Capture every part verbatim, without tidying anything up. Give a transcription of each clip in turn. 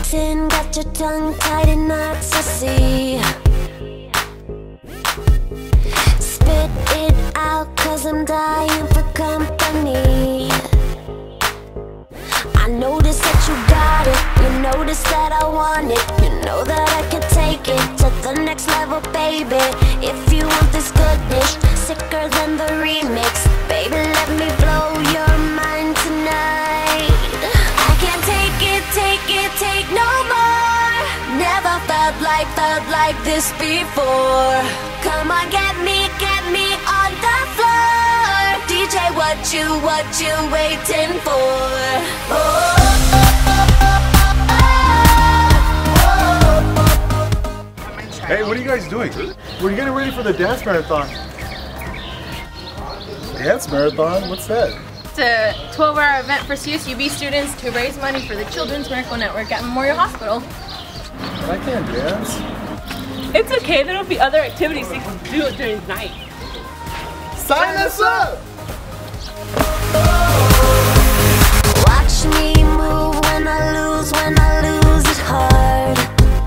dancing, got your tongue tied in knots, I see. Spit it out, cause I'm dying for company. I notice that you got it, you notice that I want it. You know that I can take it to the next level, baby. If you want this goodness, sicker than the remix, baby, let me blow your mind tonight. I can't take it, take it, take no more. Never felt like, felt like this before. Come on, get me, get me on the floor. D J, what you, what you waiting for? Oh. Hey, what are you guys doing? We're getting ready for the dance marathon. Dance marathon? What's that? It's a twelve hour event for C S U B students to raise money for the Children's Miracle Network at Memorial Hospital. I can't dance. It's okay, there'll be other activities you can do during the night. Sign us up! Watch me move when I lose, when I lose it hard.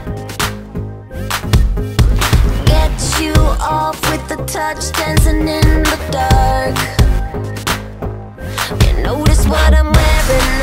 Get you off with the touch, dancing in the dark. You notice what I'm wearing